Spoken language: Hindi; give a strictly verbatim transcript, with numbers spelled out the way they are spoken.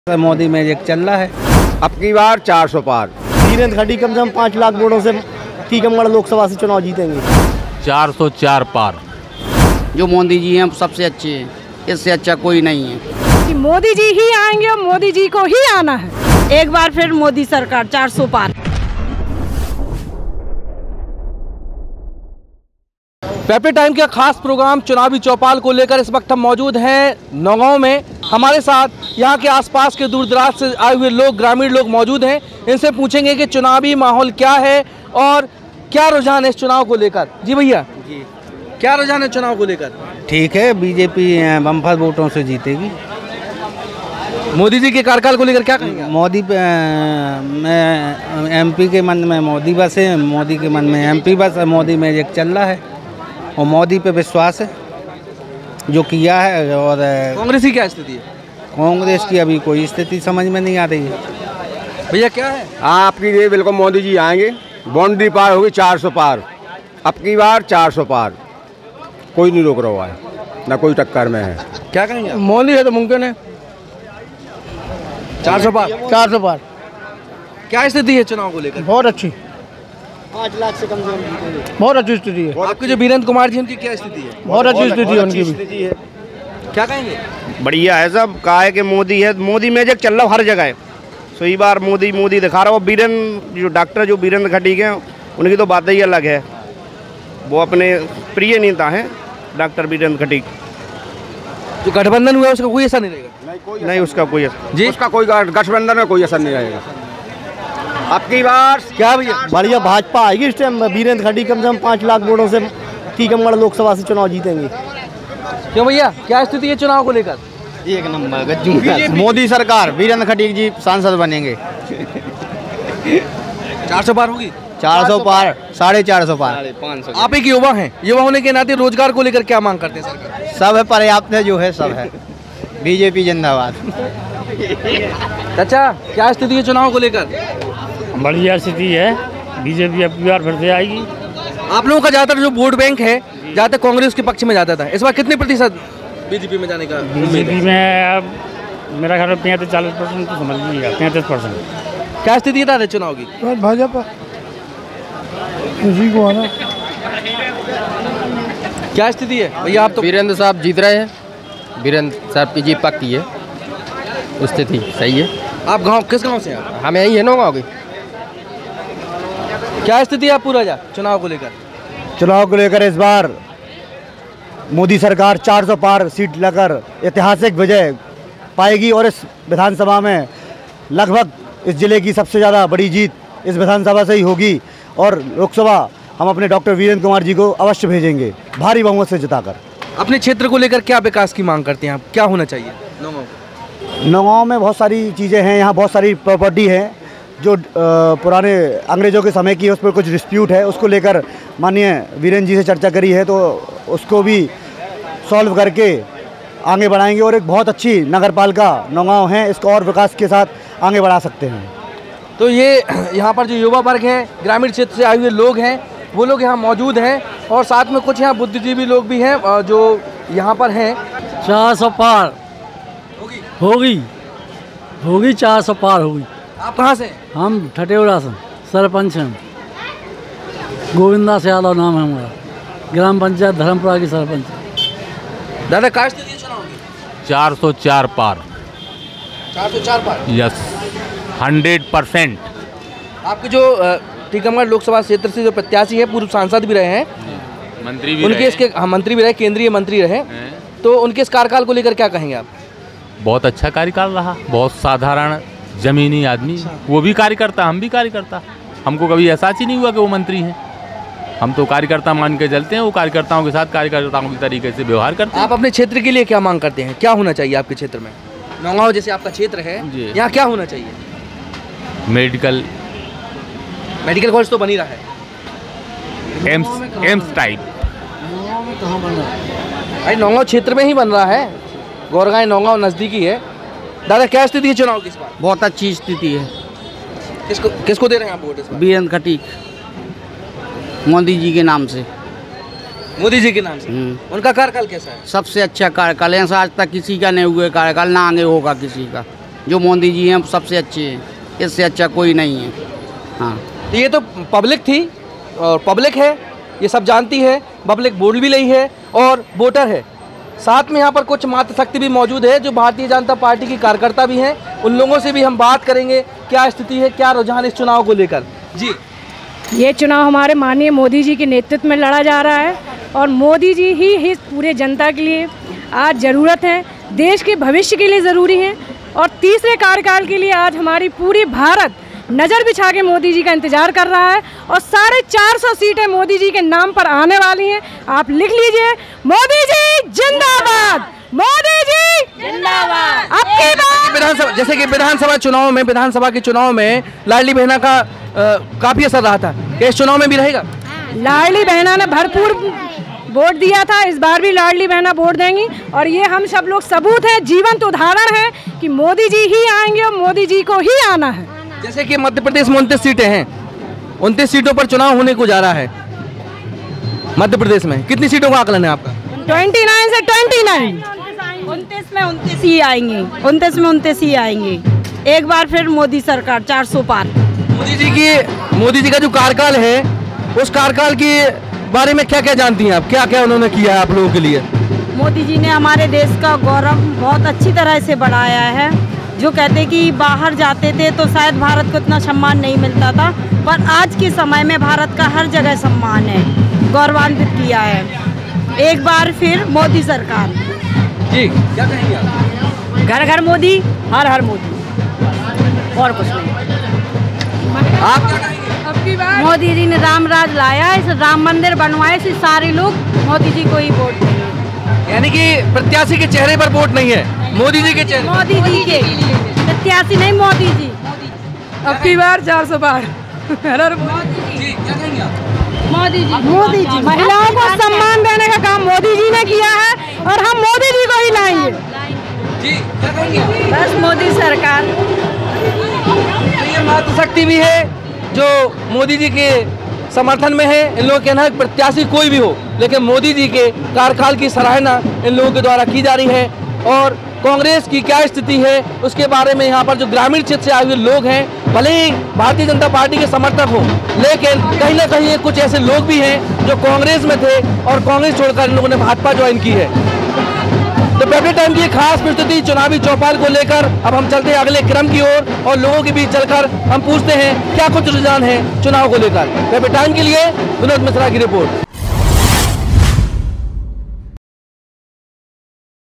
मोदी मैजिक चल रहा है। अब की बार चार सौ पार। वीरेंद्र खटी कम से कम पाँच लाख वोटों से टीकमगढ़ लोकसभा से चुनाव जीतेंगे। चार सौ चार पार। जो मोदी जी हैं सबसे अच्छे हैं, इससे अच्छा कोई नहीं है। कि मोदी जी ही आएंगे और मोदी जी को ही आना है। एक बार फिर मोदी सरकार चार सौ पार। पेपर टाइम का खास प्रोग्राम चुनावी चौपाल को लेकर इस वक्त हम मौजूद हैं नौगांव में। हमारे साथ यहाँ के आसपास के दूर दराज से आए हुए लोग, ग्रामीण लोग मौजूद हैं। इनसे पूछेंगे कि चुनावी माहौल क्या है और क्या रुझान है इस चुनाव को लेकर। जी भैया जी, क्या रुझान है चुनाव को लेकर? ठीक है, बीजेपी बम्पर वोटों से जीतेगी। मोदी जी के कार्यकाल को लेकर क्या कहेंगे? मोदी पे मैं एमपी के मन में मोदी बस है, मोदी के मन में एमपी बस है। मोदी मैजिक चल रहा है और मोदी पे विश्वास है जो किया है। और कांग्रेस की क्या स्थिति है? कांग्रेस की अभी कोई स्थिति समझ में नहीं आ रही है। भैया क्या है? आपकी ये बिल्कुल मोदी जी आएंगे, बाउंड्री पार होगी चार सौ पार। अब की बार चार सौ पार, कोई नहीं रोक रहा है, ना कोई टक्कर में है। क्या कहेंगे? मोदी है तो मुमकिन है। चार सौ पार। चार सौ पार। क्या स्थिति है चुनाव को लेकर? बहुत अच्छी, पाँच लाख से कम बहुत अच्छी स्थिति है। आपके जो वीरेंद्र कुमार जी, उनकी क्या स्थिति है? बहुत अच्छी स्थिति है उनकी भी। क्या कहेंगे? बढ़िया है सब। कहा है कि मोदी है, मोदी मैजिक चल रहा हर जगह है। सो इस बार मोदी मोदी दिखा रहा है। वीरेंद्र जो डॉक्टर जो वीरेंद्र खटी के उनकी तो बात ही अलग है। वो अपने प्रिय नेता हैं डॉक्टर वीरेंद्र खटी। जो गठबंधन हुआ है उसका कोई असर नहीं रहेगा? नहीं, नहीं उसका कोई असर जी, उसका कोई गठबंधन में कोई असर नहीं रहेगा। अब की बार क्या भैया बढ़िया भाजपा आएगी इस टाइम। वीरेंद्र खटी कम से कम पाँच लाख वोटों से टीकमगढ़ लोकसभा से चुनाव जीतेंगे। क्यों भैया, क्या स्थिति है चुनाव को लेकर? एक नंबर गज्जू मोदी सरकार, वीरेंद्र खटी जी सांसद बनेंगे। चार सौ पार होगी? चार सौ पार, साढ़े चार सौ पार। आप एक युवा हैं, युवा होने के नाते रोजगार को लेकर क्या मांग करते हैं सरकार? सब है, पर्याप्त है, जो है सब है। बीजेपी जिंदाबाद। चाचा क्या स्थिति है चुनाव को लेकर? बढ़िया स्थिति है, बीजेपी अब की बार फिर से आएगी। आप लोगों का ज़्यादातर जो वोट बैंक है ज़्यादातर कांग्रेस के पक्ष में जाता था, इस बार कितने प्रतिशत बीजेपी में जाने का? बीजेपी में अब मेरा ख्याल में पैंतीस चालीस परसेंट तो समझ लीजिएगा, पैंतीस परसेंट। क्या स्थिति है चुनाव की? भाजपा उसी को आना। क्या स्थिति है भैया? आप तो वीरेंद्र साहब जीत रहे हैं, वीरेंद्र साहब की जीत पक्की है, स्थिति सही है। आप गांव किस गांव से हैं? हमें यही है नौगांव की। क्या स्थिति है आप पूरा जा चुनाव को लेकर? चुनाव को लेकर इस बार मोदी सरकार चार सौ पार सीट लेकर ऐतिहासिक विजय पाएगी और इस विधानसभा में लगभग इस जिले की सबसे ज़्यादा बड़ी जीत इस विधानसभा से ही होगी। और लोकसभा हम अपने डॉक्टर वीरेंद्र कुमार जी को अवश्य भेजेंगे भारी बहुमत से जिताकर। अपने क्षेत्र को लेकर क्या विकास की मांग करते हैं आप? क्या होना चाहिए नौगांव? नौगांव में बहुत सारी चीज़ें हैं, यहाँ बहुत सारी प्रॉपर्टी है जो पुराने अंग्रेज़ों के समय की है, उस पर कुछ डिस्प्यूट है, उसको लेकर माननीय वीरेंद्र जी से चर्चा करी है, तो उसको भी सॉल्व करके आगे बढ़ाएंगे। और एक बहुत अच्छी नगर पालिका नौगांव है, इसको और विकास के साथ आगे बढ़ा सकते हैं। तो ये यहाँ पर जो युवा वर्ग हैं, ग्रामीण क्षेत्र से आए हुए लोग हैं, वो लोग यहाँ मौजूद हैं और साथ में कुछ यहाँ बुद्धिजीवी लोग भी हैं जो यहाँ पर हैं। चार सौ पार होगी, होगी चार सौ पार होगी। आप कहाँ से? हम ठटेवड़ा से सरपंच हैं, गोविंदा यादव नाम है हमारा, ग्राम पंचायत धर्मपुरा की सरपंच। दादा क्या स्थिति है चुनाव की? चार सौ चार पार। चार सौ चार पार? Yes, hundred percent. आपके जो टीकमगढ़ लोकसभा क्षेत्र से जो प्रत्याशी है, पूर्व सांसद भी रहे हैं, मंत्री भी उनके रहे। इसके हाँ, मंत्री भी रहे, केंद्रीय मंत्री रहे, तो उनके इस कार्यकाल को लेकर क्या कहेंगे आप? बहुत अच्छा कार्यकाल रहा, बहुत साधारण जमीनी आदमी, वो भी कार्यकर्ता, हम भी कार्यकर्ता। हमको कभी एहसास ही नहीं हुआ कि वो मंत्री हैं। हम तो कार्यकर्ता मान के चलते हैं, वो कार्यकर्ताओं के साथ कार्यकर्ताओं के तरीके से व्यवहार करते हैं। आप अपने क्षेत्र के लिए क्या मांग करते हैं? क्या होना चाहिए आपके क्षेत्र में? नौगांव जैसे आपका क्षेत्र है, यहाँ क्या होना चाहिए? मेडिकल मेडिकल कॉलेज तो बन ही रहा है, एम्स एम्स टाइप। भाई नौगांव क्षेत्र में ही बन रहा है, गोरगांव नौगांव नज़दीकी है। दादा क्या स्थिति है चुनाव की इस बार? बहुत अच्छी स्थिति है। किसको किसको दे रहे हैं आप वोट इस बार? वीरेंद्र खटी, मोदी जी के नाम से। मोदी जी के नाम से। उनका कार्यकाल कैसा है? सबसे अच्छा कार्यकाल है, आज तक किसी का नहीं हुआ कार्यकाल, ना आगे होगा किसी का। जो मोदी जी हैं सबसे अच्छे हैं, इससे अच्छा कोई नहीं है। हाँ, ये तो पब्लिक थी और पब्लिक है, ये सब जानती है, पब्लिक बोल भी रही है और वोटर है। साथ में यहाँ पर कुछ मातृशक्ति भी मौजूद है जो भारतीय जनता पार्टी की कार्यकर्ता भी हैं। उन लोगों से भी हम बात करेंगे क्या स्थिति है, क्या रुझान इस चुनाव को लेकर। जी, ये चुनाव हमारे माननीय मोदी जी के नेतृत्व में लड़ा जा रहा है और मोदी जी ही इस पूरे जनता के लिए आज ज़रूरत है, देश के भविष्य के लिए ज़रूरी है और तीसरे कार्यकाल के लिए आज हमारी पूरी भारत नज़र बिछा के मोदी जी का इंतजार कर रहा है और साढ़े चार सौ सीटें मोदी जी के नाम पर आने वाली हैं। आप लिख लीजिए, मोदी जी जिंदाबाद, मोदी जी जिंदाबाद। अब की बात विधानसभा, जैसे कि विधानसभा चुनाव में विधानसभा के चुनाव में लाडली बहना का आ, काफी असर रहा था, इस चुनाव में भी रहेगा? लाडली बहना ने भरपूर वोट दिया था, इस बार भी लाडली बहना वोट देंगी और ये हम सब लोग सबूत है, जीवंत उदाहरण है कि मोदी जी ही आएंगे और मोदी जी को ही आना है। जैसे कि मध्य प्रदेश में उनतीस सीटें हैं, उनतीस सीटों पर चुनाव होने को जा रहा है मध्य प्रदेश में, कितनी सीटों का आकलन है आपका? उनतीस से उनतीस, उनतीस में उनतीस ही आएंगे, उनतीस में उनतीस ही आएंगे। एक बार फिर मोदी सरकार चार सौ पार। मोदी जी की मोदी जी का जो कार्यकाल है उस कार्यकाल के बारे में क्या क्या जानती हैं आप, क्या क्या उन्होंने किया है आप लोगों के लिए? मोदी जी ने हमारे देश का गौरव बहुत अच्छी तरह से बढ़ाया है। जो कहते कि बाहर जाते थे तो शायद भारत को इतना सम्मान नहीं मिलता था, पर आज के समय में भारत का हर जगह सम्मान है, गौरवान्वित किया है। एक बार फिर मोदी सरकार। जी, क्या कहेंगे आप? घर घर मोदी, हर हर मोदी, और कुछ नहीं। आप क्या कहेंगे? मोदी जी ने राम राज लाया, इस राम मंदिर बनवाए, से सारे लोग मोदी जी को ही वोट देंगे। यानी कि प्रत्याशी के चेहरे पर वोट नहीं है, मोदी जी के चेहरे, मोदी जी के प्रत्याशी नहीं, मोदी जी। अब की बार चार सौ पार। जी, क्या कहेंगे आप? मोदी जी, मोदी जी, महिलाओं को सम्मान देने का काम मोदी जी ने किया है और हम मोदी जी को ही लाएंगे। जी, क्या कहेंगे? बस मोदी सरकार। ये मातृशक्ति भी है जो मोदी जी के समर्थन में है। इन लोगों के कहना है प्रत्याशी कोई भी हो, लेकिन मोदी जी के कार्यकाल की सराहना इन लोगों के द्वारा की जा रही है। और कांग्रेस की क्या स्थिति है उसके बारे में यहाँ पर जो ग्रामीण क्षेत्र से आए हुए लोग हैं, भले ही भारतीय जनता पार्टी के समर्थक हो, लेकिन कहीं ना कहीं कुछ ऐसे लोग भी हैं जो कांग्रेस में थे और कांग्रेस छोड़कर इन लोगों ने भाजपा ज्वाइन की है। तो पेपर टाइम की खास प्रस्तुति चुनावी चौपाल को लेकर अब हम चलते हैं अगले क्रम की ओर और, और लोगों के बीच चलकर हम पूछते हैं क्या कुछ रुझान है चुनाव को लेकर। पेपर टाइम के लिए विनोद मिश्रा की रिपोर्ट।